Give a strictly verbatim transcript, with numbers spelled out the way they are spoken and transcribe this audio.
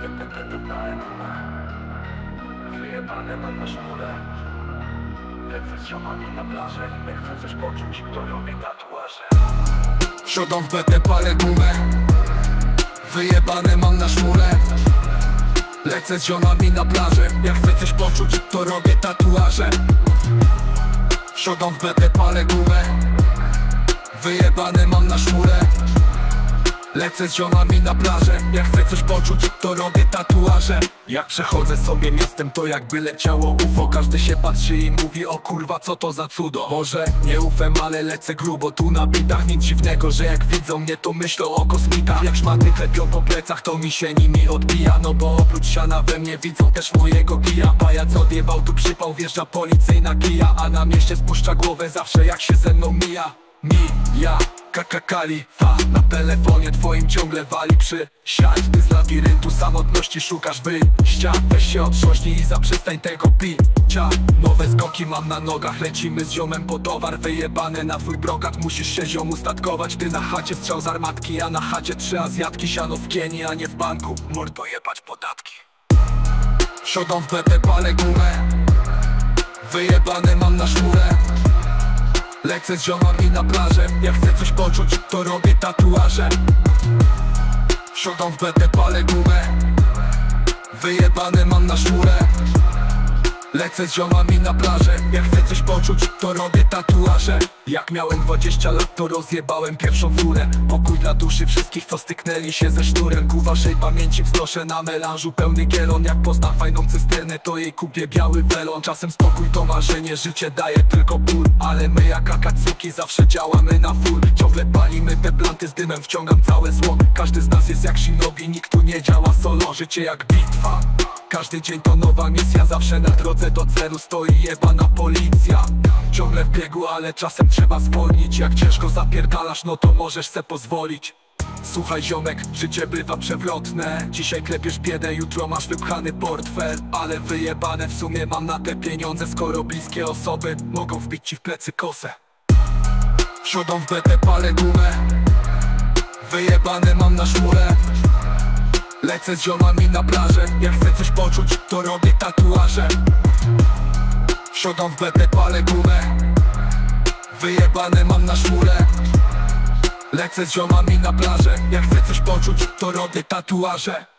Wyjebane mam na szmurę. Lecę z ziomami na plażę. Nie chcę coś poczuć, to robię tatuaże. Wsiodą w betę, palę gumę. Wyjebane mam na szmurę. Lecę z ziomami na plażę. Jak chcę coś poczuć, to robię tatuaże. Wsiodą w betę, palę gumę. Wyjebane mam na szmurę. Lecę z ziomami na plażę. Jak chcę coś poczuć, to robię tatuaże. Jak przechodzę sobie miastem, to jakby leciało U F O. Każdy się patrzy i mówi: o kurwa, co to za cudo. Może nie ufem, ale lecę grubo tu na bitach. Nic dziwnego, że jak widzą mnie, to myślą o kosmitach. Jak szmaty klepią po plecach, to mi się nimi odbija. No bo oprócz siana we mnie widzą też mojego kija. Pajac odjebał, tu przypał, wjeżdża policyjna kija. A na mieście spuszcza głowę zawsze jak się ze mną mija. Mi, ja, kaka kalifa. Na telefonie twoim ciągle wali przy siad. Ty z labiryntu samotności szukasz wyjścia. Weź się otrząśnij i zaprzestań tego picia. Nowe skoki mam na nogach, lecimy z ziomem po towar. Wyjebane na twój brokat, musisz się ziom ustatkować. Ty na chacie strzał z armatki, a na chacie trzy Azjatki. Siano w Kenii, a nie w banku, mordo jebać podatki. Wsiodą w betę, palę gumę. Wyjebane mam na szmurę. Lecę z ziomami na plażę. Jak chcę coś poczuć, to robię tatuaże. Wsiodą w betę, palę gumę. Wyjebane mam na szmurę. Lecę z ziomami na plażę. Jak chcę coś poczuć, to robię tatuaże. Jak miałem dwadzieścia lat, to rozjebałem pierwszą furę. Pokój dla duszy wszystkich, co styknęli się ze sznurem. Ku waszej pamięci wznoszę na melanżu pełny gielon. Jak poznam fajną cysternę, to jej kupię biały welon. Czasem spokój to marzenie, życie daje tylko ból. Ale my jak akatsuki zawsze działamy na full. Ciągle palimy te planty z dymem, wciągam całe zło. Każdy z nas jest jak shinobi, nikt tu nie działa solo. Życie jak bitwa, każdy dzień to nowa misja. Zawsze na drodze do celu stoi jebana policja. Ciągle w biegu, ale czasem trzeba zwolnić. Jak ciężko zapierdalasz, no to możesz se pozwolić. Słuchaj ziomek, życie bywa przewrotne. Dzisiaj klepiesz biedę, jutro masz wypchany portfel. Ale wyjebane w sumie mam na te pieniądze, skoro bliskie osoby mogą wbić ci w plecy kosę. Wsiodą w betę, palę gumę. Wyjebane mam na szmurę. Lecę z ziomami na plażę. Jak chcę coś poczuć, to robię tatuaże. Wsiodą w betę, palę gumę. Wyjebane mam na szmurę. Lecę z ziomami na plażę. Jak chcę coś poczuć, to robię tatuaże.